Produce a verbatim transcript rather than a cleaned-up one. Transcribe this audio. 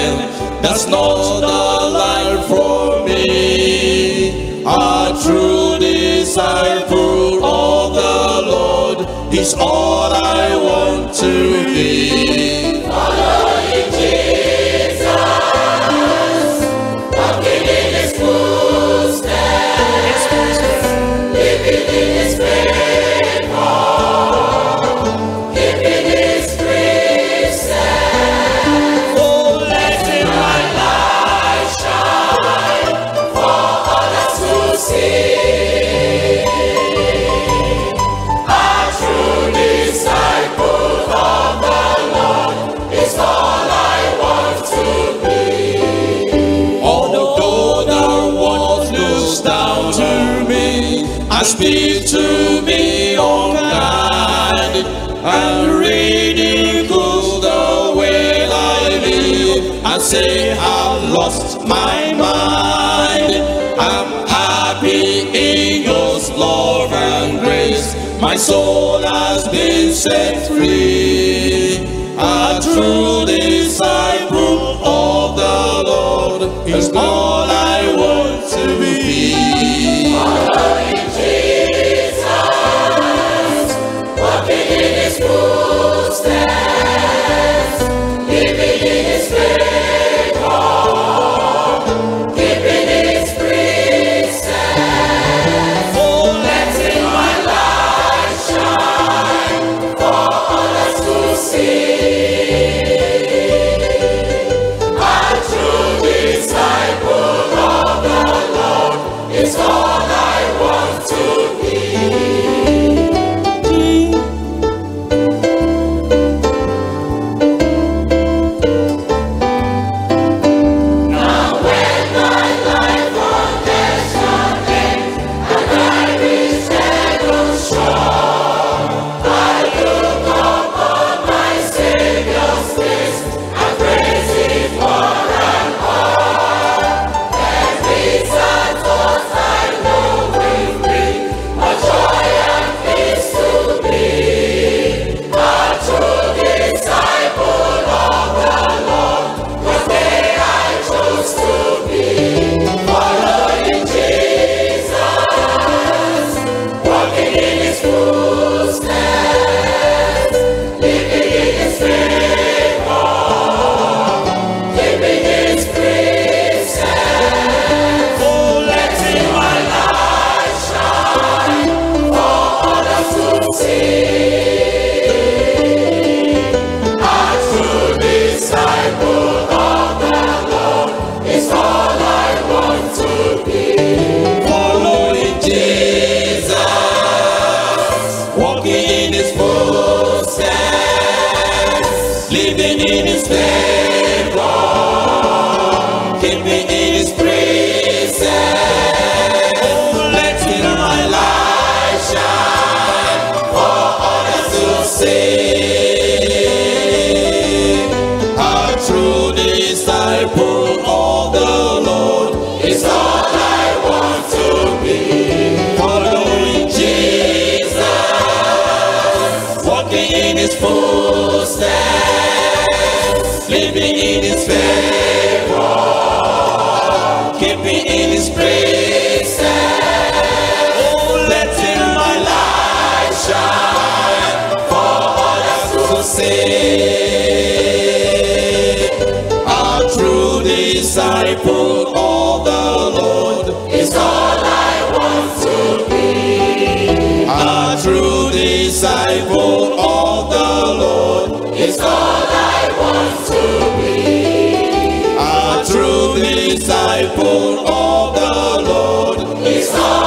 strength, that's not the life for me. A true disciple of the Lord is all I want to be. Following Jesus, walking in His footsteps, living in His favor, keeping His precepts. Oh, letting my Light shine for others to see. A true disciple of the Lord is all I want to be. although the world looks down to me and speak to me unkind and ridicule the way I live and say I've lost my mind, I'm happy in God's love and grace. My soul has been set free. A true disciple of the Lord is all I want to be. Following Jesus, walking in His footsteps, living in His favor, keeping His precepts. Oh, Letting my light shine for others to see. A true disciple of the Lord is all I want to be. Now when my life foundation ends and I reach heaven's shore, I look upon my Savior's face and praise Him more and more. Every sad thought I know will bring more joy and peace to me. A true disciple of the Lord was there I chose to be. Following Jesus, walking in His footsteps, living in His favor, keeping His precepts. oh, letting My light shine for others to see. A true disciple of the Lord is all I want to be. following Jesus, walking in His footsteps, living in His favor, keeping in His precepts. Oh, letting my light shine for others to see. A true disciple of the Lord It's all I want to be. following Jesus, walking in His footsteps, living in His favor, keeping in His precepts. Oh, letting my light shine for others to see. A true disciple of the Lord It's all I want to be. a true disciple of the Lord. It's all I want to be. A true disciple of the Lord. It's all